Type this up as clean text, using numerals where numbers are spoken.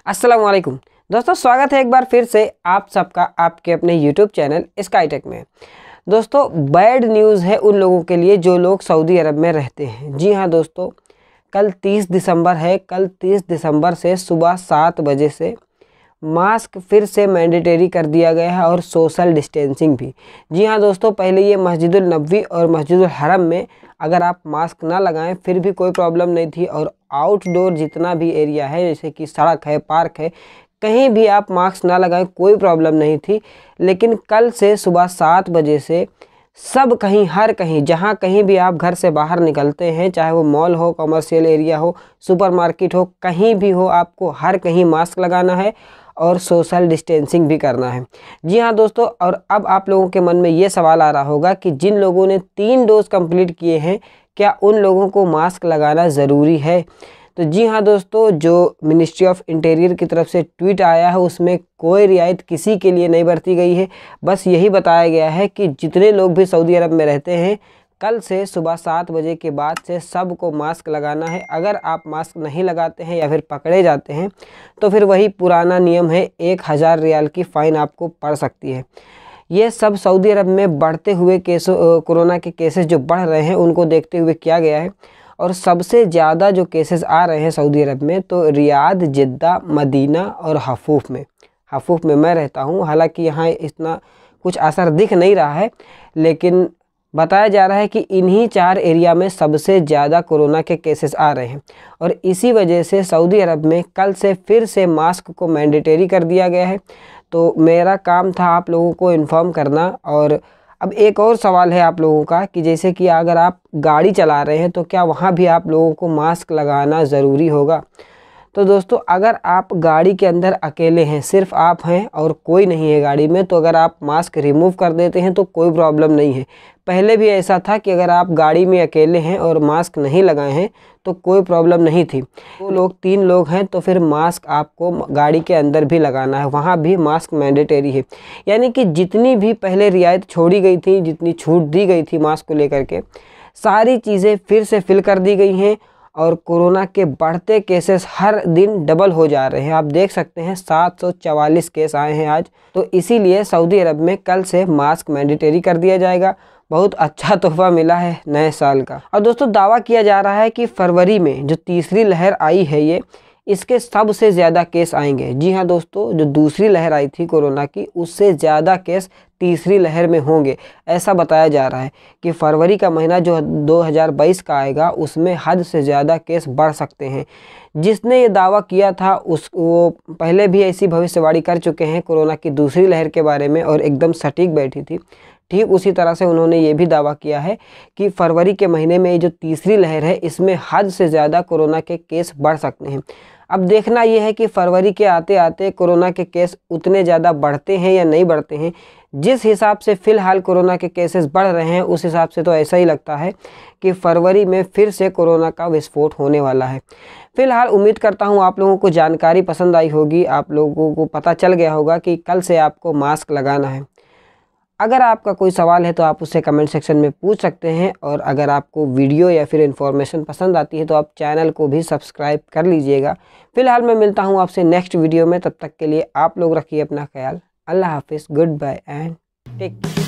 अस्सलाम वालेकुम दोस्तों, स्वागत है एक बार फिर से आप सबका आपके अपने यूट्यूब चैनल स्काईटेक में। दोस्तों, बैड न्यूज़ है उन लोगों के लिए जो लोग सऊदी अरब में रहते हैं। जी हाँ दोस्तों, कल 30 दिसंबर है। कल 30 दिसंबर से सुबह 7 बजे से मास्क फिर से मैंडेटरी कर दिया गया है और सोशल डिस्टेंसिंग भी। जी हाँ दोस्तों, पहले ये मस्जिदुल नबवी और मस्जिदुल हरम में अगर आप मास्क ना लगाएं फिर भी कोई प्रॉब्लम नहीं थी, और आउटडोर जितना भी एरिया है जैसे कि सड़क है, पार्क है, कहीं भी आप मास्क ना लगाएं कोई प्रॉब्लम नहीं थी। लेकिन कल से सुबह 7 बजे से सब कहीं, हर कहीं, जहाँ कहीं भी आप घर से बाहर निकलते हैं, चाहे वो मॉल हो, कमर्शियल एरिया हो, सुपरमार्केट हो, कहीं भी हो, आपको हर कहीं मास्क लगाना है और सोशल डिस्टेंसिंग भी करना है। जी हाँ दोस्तों, और अब आप लोगों के मन में ये सवाल आ रहा होगा कि जिन लोगों ने 3 डोज कंप्लीट किए हैं क्या उन लोगों को मास्क लगाना ज़रूरी है? तो जी हाँ दोस्तों, जो मिनिस्ट्री ऑफ इंटीरियर की तरफ से ट्वीट आया है उसमें कोई रियायत किसी के लिए नहीं बरती गई है। बस यही बताया गया है कि जितने लोग भी सऊदी अरब में रहते हैं कल से सुबह 7 बजे के बाद से सबको मास्क लगाना है। अगर आप मास्क नहीं लगाते हैं या फिर पकड़े जाते हैं तो फिर वही पुराना नियम है, 1000 रियाल की फ़ाइन आपको पड़ सकती है। ये सब सऊदी अरब में बढ़ते हुए कोरोना के केसेस जो बढ़ रहे हैं उनको देखते हुए किया गया है। और सबसे ज़्यादा जो केसेस आ रहे हैं सऊदी अरब में तो रियाद, जिद्दा, मदीना और हफूफ में मैं रहता हूँ। हालांकि यहाँ इतना कुछ असर दिख नहीं रहा है, लेकिन बताया जा रहा है कि इन्हीं 4 एरिया में सबसे ज़्यादा कोरोना के केसेस आ रहे हैं। और इसी वजह से सऊदी अरब में कल से फिर से मास्क को मैंडेटरी कर दिया गया है। तो मेरा काम था आप लोगों को इन्फॉर्म करना। और अब एक और सवाल है आप लोगों का कि जैसे कि अगर आप गाड़ी चला रहे हैं तो क्या वहाँ भी आप लोगों को मास्क लगाना ज़रूरी होगा? तो दोस्तों, अगर आप गाड़ी के अंदर अकेले हैं, सिर्फ आप हैं और कोई नहीं है गाड़ी में, तो अगर आप मास्क रिमूव कर देते हैं तो कोई प्रॉब्लम नहीं है। पहले भी ऐसा था कि अगर आप गाड़ी में अकेले हैं और मास्क नहीं लगाए हैं तो कोई प्रॉब्लम नहीं थी। 2 लोग 3 लोग हैं तो फिर मास्क आपको गाड़ी के अंदर भी लगाना है, वहाँ भी मास्क मैंडेटरी है। यानी कि जितनी भी पहले रियायत छोड़ी गई थी, जितनी छूट दी गई थी मास्क को लेकर के, सारी चीज़ें फिर से फिल कर दी गई हैं। और कोरोना के बढ़ते केसेस हर दिन डबल हो जा रहे हैं। आप देख सकते हैं 744 केस आए हैं आज। तो इसीलिए सऊदी अरब में कल से मास्क मैंडेटरी कर दिया जाएगा। बहुत अच्छा तोहफा मिला है नए साल का। और दोस्तों, दावा किया जा रहा है कि फरवरी में जो तीसरी लहर आई है इसके सबसे ज़्यादा केस आएंगे। जी हाँ दोस्तों, जो दूसरी लहर आई थी कोरोना की उससे ज़्यादा केस तीसरी लहर में होंगे। ऐसा बताया जा रहा है कि फरवरी का महीना जो 2022 का आएगा उसमें हद से ज़्यादा केस बढ़ सकते हैं। जिसने ये दावा किया था वो पहले भी ऐसी भविष्यवाणी कर चुके हैं कोरोना की दूसरी लहर के बारे में, और एकदम सटीक बैठी थी। ठीक उसी तरह से उन्होंने ये भी दावा किया है कि फरवरी के महीने में ये जो तीसरी लहर है इसमें हद से ज़्यादा कोरोना के केस बढ़ सकते हैं। अब देखना ये है कि फरवरी के आते आते कोरोना के केस उतने ज़्यादा बढ़ते हैं या नहीं बढ़ते हैं। जिस हिसाब से फ़िलहाल कोरोना के केसेस बढ़ रहे हैं उस हिसाब से तो ऐसा ही लगता है कि फरवरी में फिर से कोरोना का विस्फोट होने वाला है। फ़िलहाल उम्मीद करता हूँ आप लोगों को जानकारी पसंद आई होगी, आप लोगों को पता चल गया होगा कि कल से आपको मास्क लगाना है। अगर आपका कोई सवाल है तो आप उससे कमेंट सेक्शन में पूछ सकते हैं। और अगर आपको वीडियो या फिर इन्फॉर्मेशन पसंद आती है तो आप चैनल को भी सब्सक्राइब कर लीजिएगा। फ़िलहाल मैं मिलता हूँ आपसे नेक्स्ट वीडियो में, तब तक के लिए आप लोग रखिए अपना ख्याल। अल्लाह हाफिज़, good bye and take care.